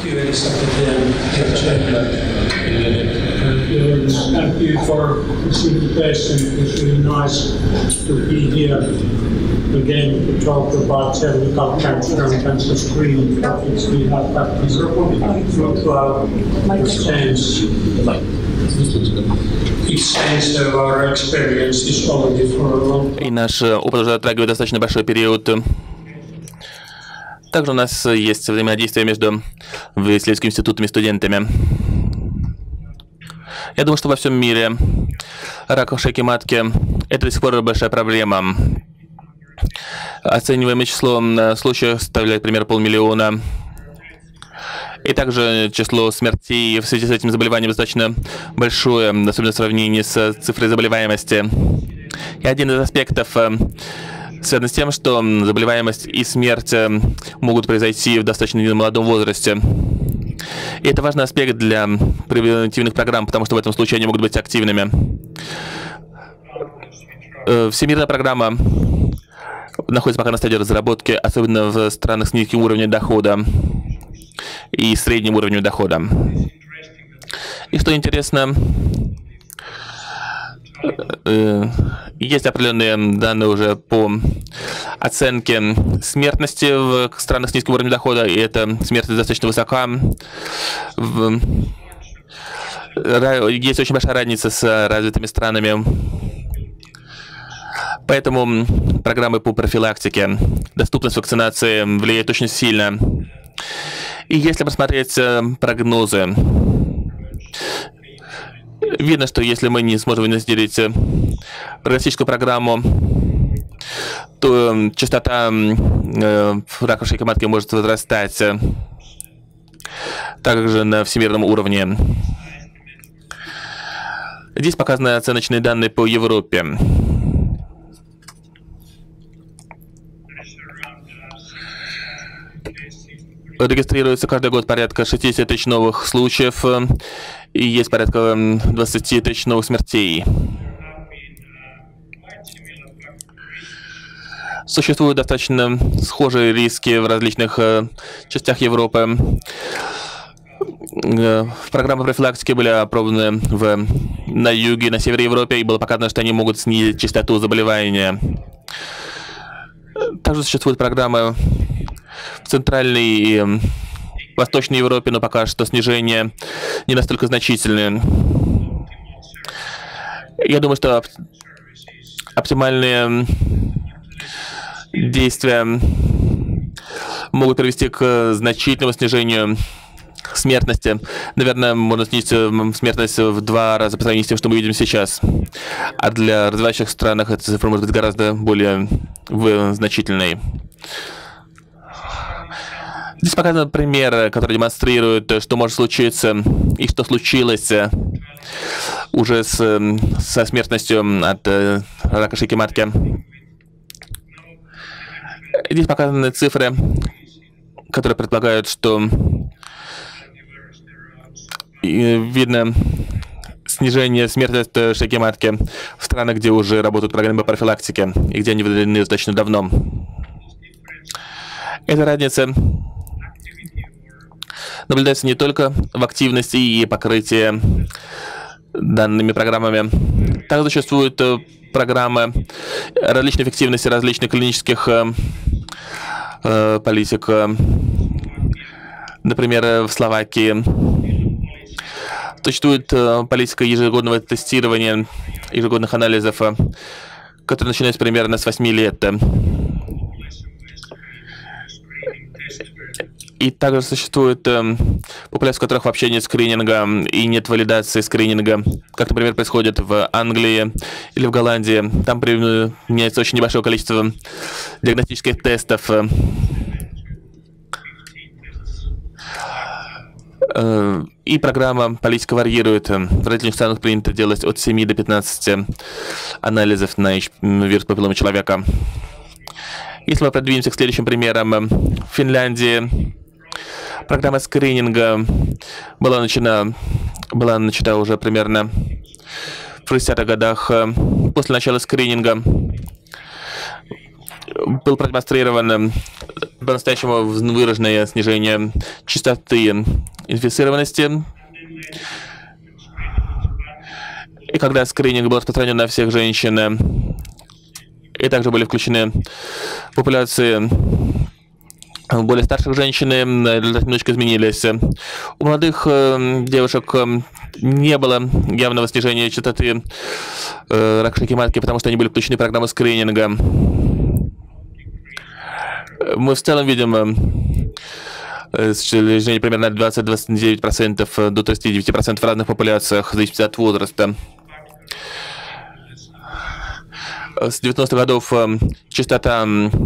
Thank you for this invitation. It's really nice to be here again to talk about cervical cancer and cancer screening topics. We have had this virtual exchange of our experiences already for a long time. И наш опыт уже затрагивает достаточно большой период. Также у нас есть взаимодействие между исследовательскими институтами и студентами. Я думаю, что во всем мире рак шейки матки – это до сих пор большая проблема. Оцениваемое число случаев составляет примерно 500 000. И также число смертей в связи с этим заболеванием достаточно большое, особенно в сравнении с цифрой заболеваемости. И один из аспектов связан с тем, что заболеваемость и смерть могут произойти в достаточно молодом возрасте. И это важный аспект для превентивных программ, потому что в этом случае они могут быть активными. Всемирная программа находится пока на стадии разработки, особенно в странах с низким уровнем дохода и средним уровнем дохода. И что интересно, есть определенные данные уже по оценке смертности в странах с низким уровнем дохода, и эта смертность достаточно высока. Есть очень большая разница с развитыми странами. Поэтому программы по профилактике, доступность вакцинации влияет очень сильно. И если посмотреть прогнозы, видно, что если мы не сможем внедрить профилактическую программу, то частота рака шейки матки может возрастать также на всемирном уровне. Здесь показаны оценочные данные по Европе. Регистрируется каждый год порядка 60 000 новых случаев, и есть порядка 20 000 новых смертей. Существуют достаточно схожие риски в различных частях Европы. Программы профилактики были опробованы на юге, на севере Европы, и было показано, что они могут снизить частоту заболевания. Также существуют программы в Центральной и Восточной Европе, но пока что снижение не настолько значительное. Я думаю, что оптимальные действия могут привести к значительному снижению смертности. Наверное, можно снизить смертность в 2 раза по сравнению с тем, что мы видим сейчас. А для развивающих странах эта цифра может быть гораздо более значительной. Здесь показан пример, который демонстрирует, что может случиться и что случилось уже со смертностью от рака шейки матки. Здесь показаны цифры, которые предполагают, что видно снижение смертности от шейки матки в странах, где уже работают программы профилактики и где они выделены достаточно давно. Эта разница наблюдается не только в активности и покрытии данными программами. Также существуют программы различной эффективности различных клинических политик. Например, в Словакии существует политика ежегодного тестирования, ежегодных анализов, которая начинается примерно с 8 лет. И также существует популяция, в которых вообще нет скрининга и нет валидации скрининга, как, например, происходит в Англии или в Голландии. Там применяется очень небольшое количество диагностических тестов. И программа политика варьирует. В различных странах принято делать от 7 до 15 анализов на вирус папилломы человека. Если мы продвинемся к следующим примерам, в Финляндии программа скрининга была начата уже примерно в 60-х годах. После начала скрининга был продемонстрирован по-настоящему выраженное снижение частоты инфицированности. И когда скрининг был распространен на всех женщин, и также были включены популяции более старших женщин, результаты немножко изменились. У молодых девушек не было явного снижения частоты рака шейки матки, потому что они были включены в программу скрининга. Мы в целом видим снижение примерно от 20-29% до 39% в разных популяциях, в зависимости от возраста. С 90-х годов частота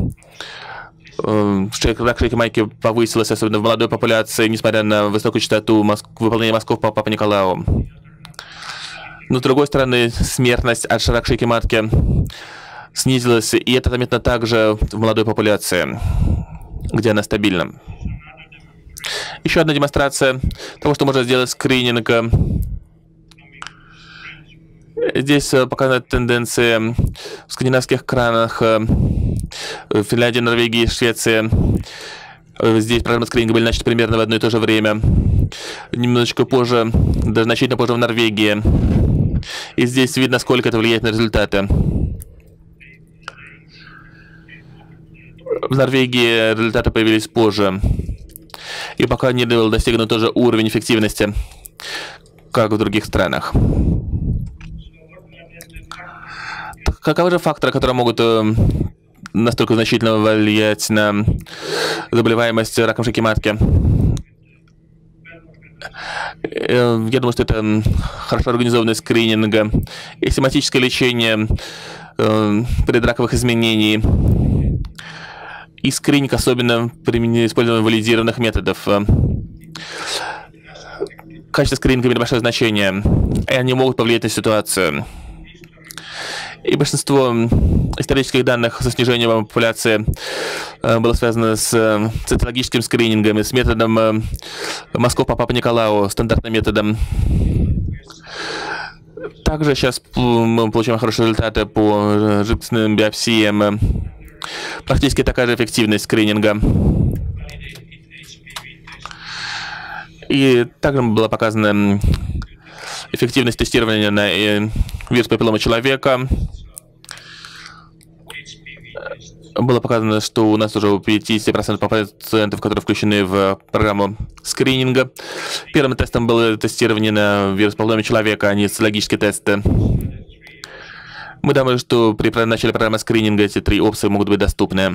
рака шейки матки повысилась, особенно в молодой популяции, несмотря на высокую частоту выполнения мазков по Папа Николау. Но, с другой стороны, смертность от рака шейки матки снизилась, и это заметно также в молодой популяции, где она стабильна. Еще одна демонстрация того, что можно сделать скрининг. Здесь показаны тенденции в скандинавских странах, в Финляндии, Норвегии, Швеции. Здесь программы скрининга были начаты примерно в одно и то же время. Немножечко позже, даже значительно позже в Норвегии. И здесь видно, сколько это влияет на результаты. В Норвегии результаты появились позже. И пока не был достигнут тоже уровень эффективности, как в других странах. Каковы же факторы, которые могут настолько значительно влиять на заболеваемость раком шейки матки? Я думаю, что это хорошо организованный скрининг и семантическое лечение предраковых изменений. И скрининг, особенно при использовании валидированных методов. Качество скрининга имеет большое значение, и они могут повлиять на ситуацию. И большинство исторических данных со снижением популяции было связано с цитологическим скринингом и с методом мазков по Папа Николау, стандартным методом. Также сейчас мы получаем хорошие результаты по жидкостным биопсиям. Практически такая же эффективность скрининга. И также была показана эффективность тестирования на вирус папилломы человека. Было показано, что у нас уже у 50% пациентов, которые включены в программу скрининга. Первым тестом было тестирование на вирус папилломы человека, а не социологические тесты. Мы думаем, что при начале программы скрининга эти три опции могут быть доступны.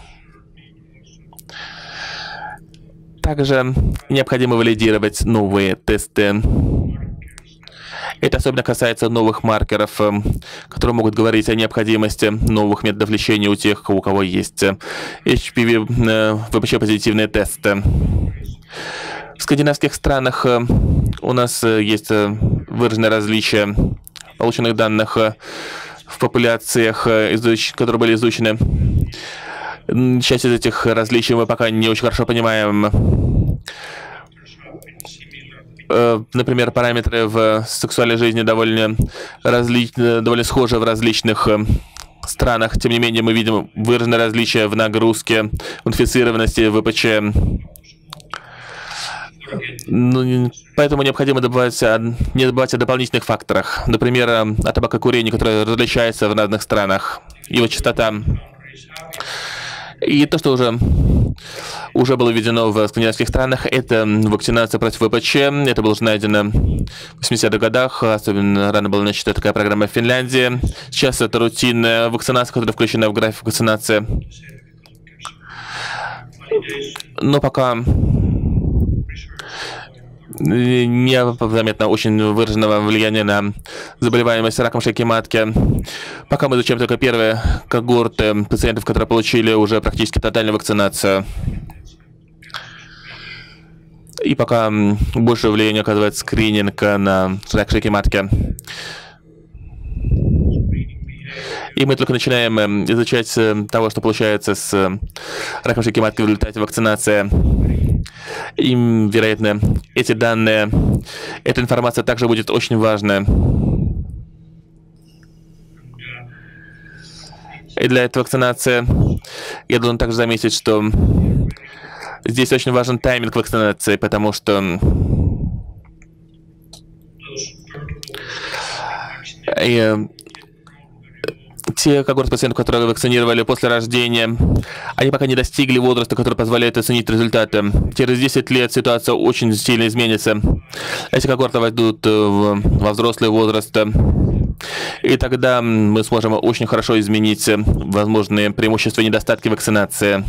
Также необходимо валидировать новые тесты. Это особенно касается новых маркеров, которые могут говорить о необходимости новых методов лечения у тех, у кого есть HPV ВПЧ-позитивные тесты. В скандинавских странах у нас есть выраженное различие полученных данных в популяциях, которые были изучены. Часть из этих различий мы пока не очень хорошо понимаем. Например, параметры в сексуальной жизни довольно схожи в различных странах. Тем не менее, мы видим выраженное различие в нагрузке, в инфицированности ВПЧ. Поэтому необходимо не забывать о дополнительных факторах. Например, о табакокурении, которое различается в разных странах, его частота. И то, что уже было введено в скандинавских странах, это вакцинация против ВПЧ. Это было уже найдено в 80-х годах. Особенно рано была начата такая программа в Финляндии. Сейчас это рутинная вакцинация, которая включена в график вакцинации. Но пока не заметно очень выраженного влияния на заболеваемость раком шейки матки. Пока мы изучаем только первые когорты пациентов, которые получили уже практически тотальную вакцинацию. И пока большее влияние оказывает скрининг на рак шейки матки. И мы только начинаем изучать того, что получается с раком шейки матки в результате вакцинации. И, вероятно, эти данные, эта информация также будет очень важна. И для этой вакцинации я должен также заметить, что здесь очень важен тайминг вакцинации, потому что те когорты пациентов, которые вакцинировали после рождения, они пока не достигли возраста, который позволяет оценить результаты. Через 10 лет ситуация очень сильно изменится. Эти когорты войдут во взрослый возраст, и тогда мы сможем очень хорошо изменить возможные преимущества и недостатки вакцинации.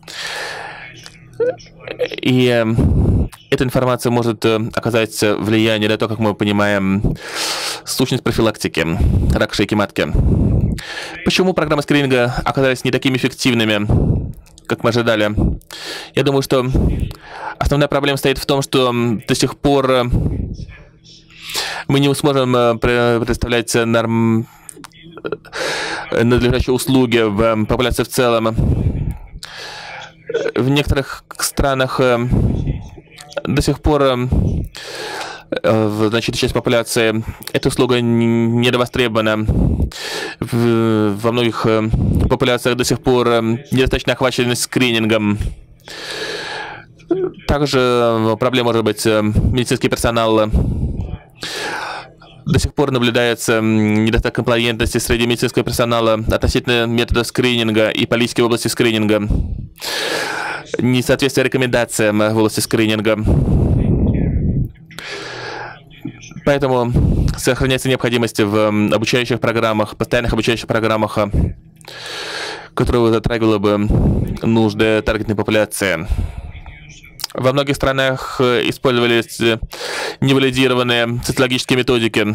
И эта информация может оказать влияние на то, как мы понимаем сущность профилактики рака шейки матки. Почему программы скрининга оказались не такими эффективными, как мы ожидали? Я думаю, что основная проблема стоит в том, что до сих пор мы не сможем предоставлять надлежащие услуги в популяции в целом. В некоторых странах до сих пор в значительной части популяции эта услуга недовостребована. Во многих популяциях до сих пор недостаточно охваченность скринингом. Также проблема может быть медицинский персонал. До сих пор наблюдается недостаток комплаентности среди медицинского персонала относительно методов скрининга и политики в области скрининга. Несоответствие рекомендациям в области скрининга. Поэтому сохраняется необходимость в обучающих программах, постоянных обучающих программах, которые затрагивали бы нужды таргетной популяции. Во многих странах использовались невалидированные цитологические методики.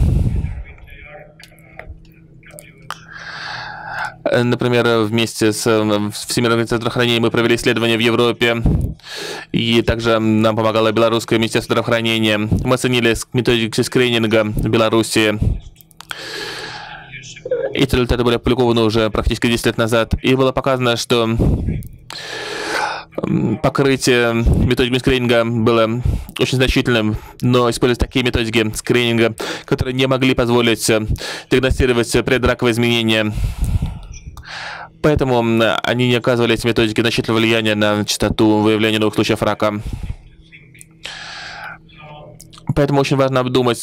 Например, вместе с Всемирной организацией здравоохранения мы провели исследования в Европе, и также нам помогало Белорусское министерство здравоохранения. Мы оценили методики скрининга в Беларуси. Эти результаты были опубликованы уже практически 10 лет назад, и было показано, что покрытие методиками скрининга было очень значительным, но использовались такие методики скрининга, которые не могли позволить диагностировать предраковые изменения. Поэтому они не оказывали, эти методики, значительного влияния на частоту выявления новых случаев рака. Поэтому очень важно обдумать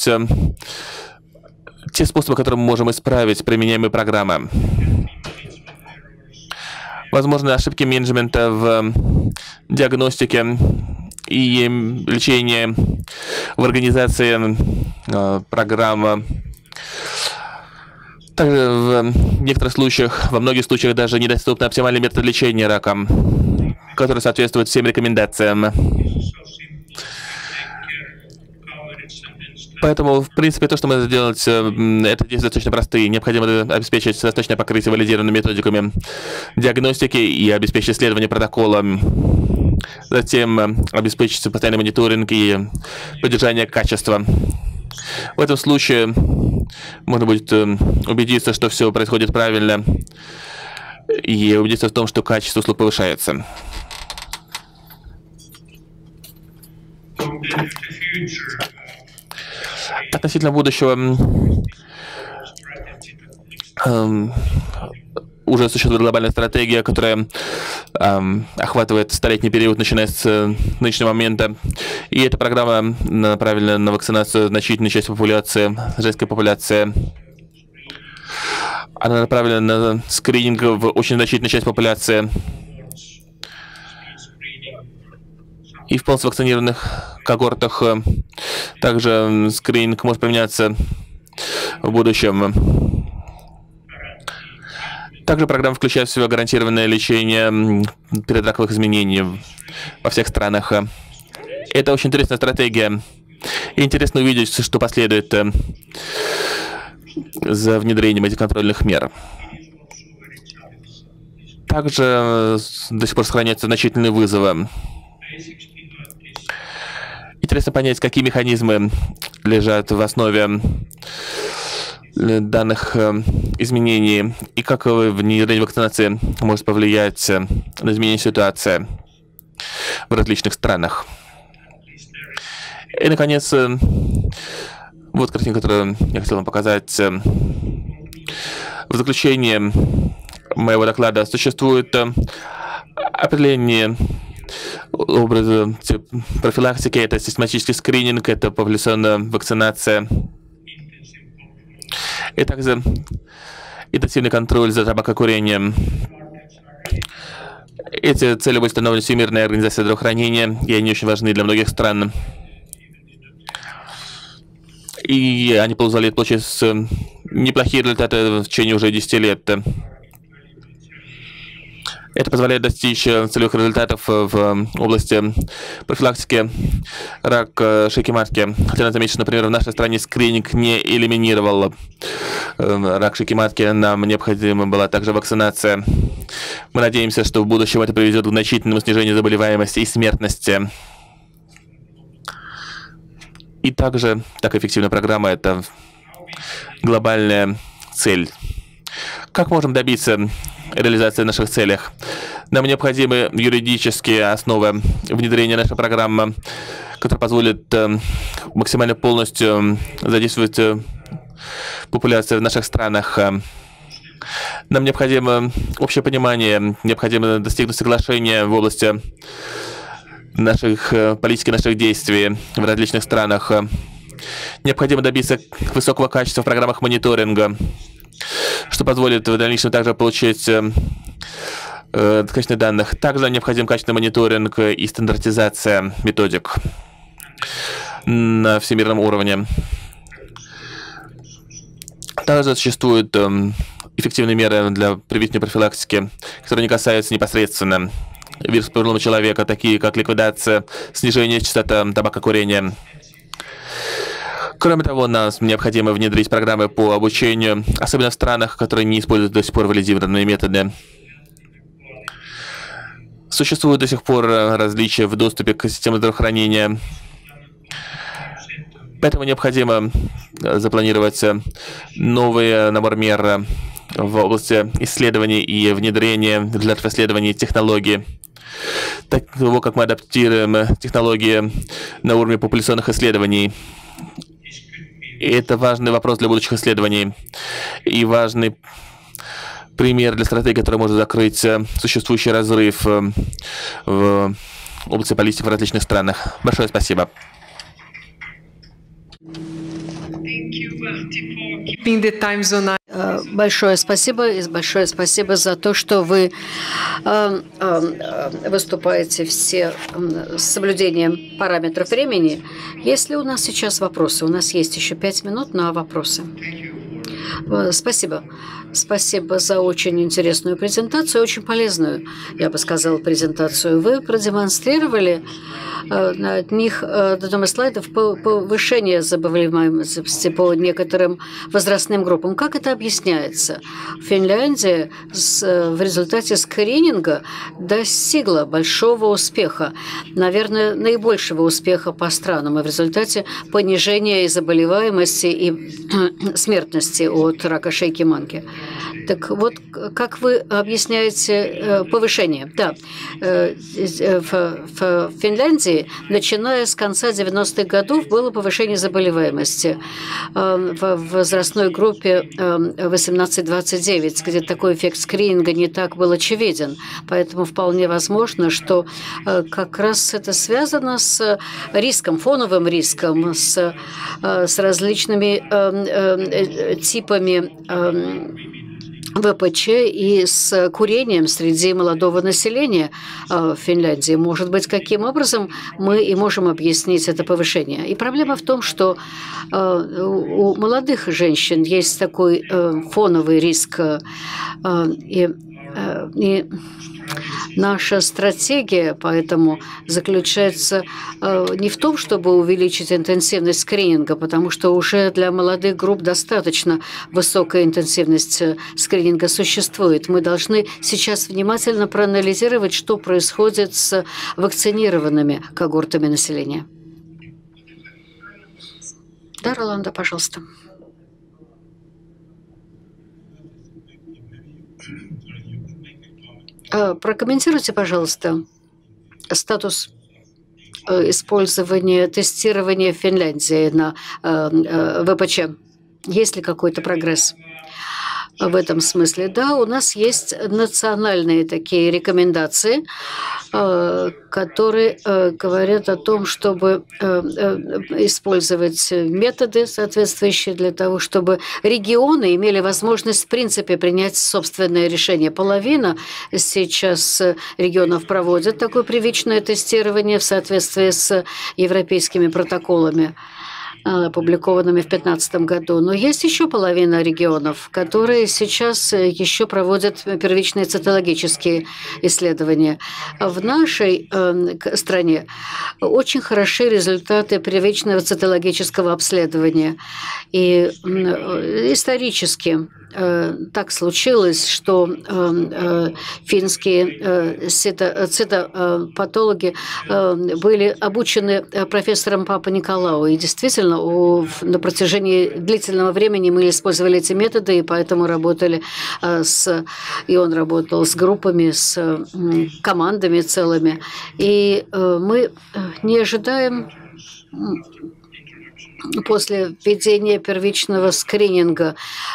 те способы, которыми мы можем исправить применяемые программы. Возможно, ошибки менеджмента в диагностике и лечении, в организации программы. Также в некоторых случаях, во многих случаях даже недоступны оптимальные методы лечения рака, которые соответствуют всем рекомендациям. Поэтому, в принципе, то, что мы сделать, это действия достаточно простые. Необходимо обеспечить достаточное покрытие валидированными методиками диагностики и обеспечить исследование протокола. Затем обеспечить постоянный мониторинг и поддержание качества. В этом случае можно будет убедиться, что все происходит правильно, и убедиться в том, что качество услуг повышается. Относительно будущего уже существует глобальная стратегия, которая охватывает столетний период, начиная с нынешнего момента. И эта программа направлена на вакцинацию значительной части популяции, женской популяции. Она направлена на скрининг в очень значительную часть популяции. И в полностью вакцинированных когортах также скрининг может применяться в будущем. Также программа включает в себя гарантированное лечение предраковых изменений во всех странах. Это очень интересная стратегия. И интересно увидеть, что последует за внедрением этих контрольных мер. Также до сих пор сохраняются значительные вызовы. Интересно понять, какие механизмы лежат в основе данных изменений и как внедрение вакцинации может повлиять на изменение ситуации в различных странах. И, наконец, вот картинка, которую я хотел вам показать. В заключение, моего доклада. Существует определение образа профилактики, это систематический скрининг, это популяционная вакцинация, и также интенсивный контроль за табакокурением. Эти цели были установлены Всемирной организацией здравоохранения, и они очень важны для многих стран. И они позволяют получить неплохие результаты в течение уже 10 лет. Это позволяет достичь целевых результатов в области профилактики рака шейки матки. Хотя надо заметить, что, например, в нашей стране скрининг не элиминировал рак шейки матки. Нам необходима была также вакцинация. Мы надеемся, что в будущем это приведет к значительному снижению заболеваемости и смертности. И также такая эффективная программа – это глобальная цель. Как можем добиться реализации наших целей? Нам необходимы юридические основы внедрения нашей программы, которая позволит максимально полностью задействовать популяцию в наших странах. Нам необходимо общее понимание, необходимо достигнуть соглашения в области наших политики, наших действий в различных странах. Необходимо добиться высокого качества в программах мониторинга, что позволит в дальнейшем также получить качественных данных. Также необходим качественный мониторинг и стандартизация методик на всемирном уровне. Также существуют эффективные меры для привития профилактики, которые не касаются непосредственно вируса повернутого человека, такие как ликвидация, снижение частоты табакокурения. Кроме того, нам необходимо внедрить программы по обучению, особенно в странах, которые не используют до сих пор валидированные методы. Существуют до сих пор различия в доступе к системе здравоохранения. Поэтому необходимо запланировать новый набор мер в области исследований и внедрения для исследований технологий. Того, как мы адаптируем технологии на уровне популяционных исследований. И это важный вопрос для будущих исследований и важный пример для стратегии, которая может закрыть существующий разрыв в области политики в различных странах. Большое спасибо. Большое спасибо и большое спасибо за то, что вы выступаете все с соблюдением параметров времени. Если у нас сейчас вопросы, у нас есть еще 5 минут на вопросы. Спасибо. Спасибо за очень интересную презентацию, очень полезную, я бы сказала, презентацию. Вы продемонстрировали на одних слайдов повышение заболеваемости по некоторым возрастным группам. Как это объясняется? Финляндия в результате скрининга достигла большого успеха, наверное, наибольшего успеха по странам, и в результате понижения и заболеваемости и смертности от рака шейки матки. Так вот, как вы объясняете повышение? Да, в Финляндии, начиная с конца 90-х годов, было повышение заболеваемости в возрастной группе 18-29, где такой эффект скрининга не так был очевиден. Поэтому вполне возможно, что как раз это связано с риском, фоновым риском, с различными типами ВПЧ и с курением среди молодого населения в Финляндии. Может быть, каким образом мы и можем объяснить это повышение. И проблема в том, что у молодых женщин есть такой фоновый риск. И наша стратегия поэтому заключается не в том, чтобы увеличить интенсивность скрининга, потому что уже для молодых групп достаточно высокая интенсивность скрининга существует. Мы должны сейчас внимательно проанализировать, что происходит с вакцинированными когортами населения. Да, Роланда, пожалуйста. Прокомментируйте, пожалуйста, статус использования, тестирования в Финляндии на ВПЧ. Есть ли какой-то прогресс? в этом смысле. Да, у нас есть национальные такие рекомендации, которые говорят о том, чтобы использовать методы соответствующие для того, чтобы регионы имели возможность в принципе принять собственное решение. Половина сейчас регионов проводят такое привычное тестирование в соответствии с европейскими протоколами, опубликованными в 2015 году. Но есть еще половина регионов, которые сейчас еще проводят первичные цитологические исследования. В нашей стране очень хороши результаты первичного цитологического обследования. И исторически так случилось, что финские цитопатологи были обучены профессором Папа-Николау. И действительно, на протяжении длительного времени мы использовали эти методы, и поэтому работали и он работал с группами, с командами целыми. И мы не ожидаем после введения первичного скрининга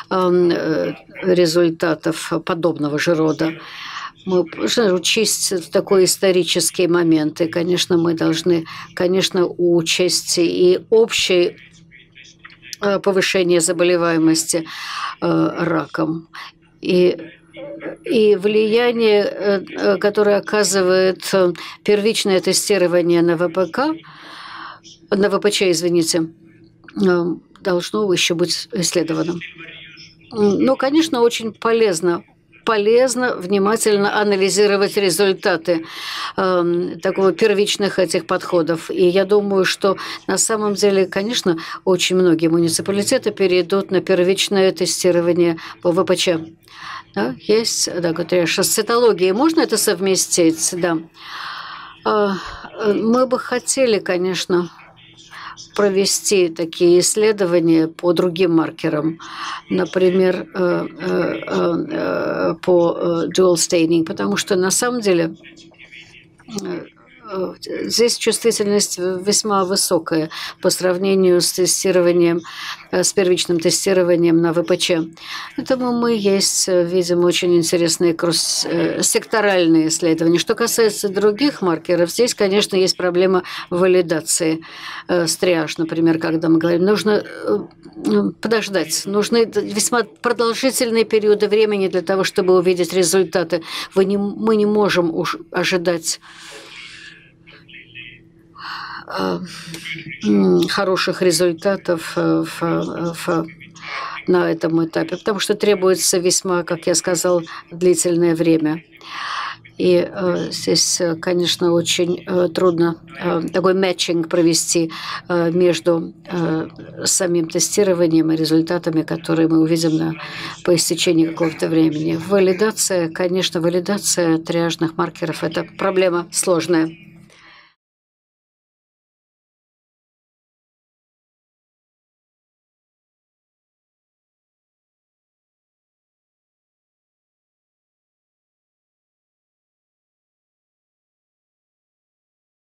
результатов подобного же рода. Мы должны учесть такой исторический момент. И, конечно, мы должны, учесть и общее повышение заболеваемости раком. И влияние, которое оказывает первичное тестирование на ВПЧ, должно еще быть исследовано. Но, конечно, очень полезно внимательно анализировать результаты такого первичных этих подходов. И я думаю, что на самом деле, конечно, очень многие муниципалитеты перейдут на первичное тестирование по ВПЧ. Да, есть, да, с цитологией можно это совместить? Да. Мы бы хотели, конечно, провести такие исследования по другим маркерам, например, по dual staining, потому что на самом деле здесь чувствительность весьма высокая по сравнению с тестированием, с первичным тестированием на ВПЧ. Поэтому мы видим очень интересные секторальные исследования. Что касается других маркеров, здесь, конечно, есть проблема валидации. Триаж, например, когда мы говорим, нужно подождать, нужны весьма продолжительные периоды времени для того, чтобы увидеть результаты. Мы не можем уж ожидать хороших результатов на этом этапе, потому что требуется весьма, как я сказал, длительное время. И здесь, конечно, очень трудно такой мэтчинг провести между самим тестированием и результатами, которые мы увидим по истечении какого-то времени. Валидация триажных маркеров – это проблема сложная.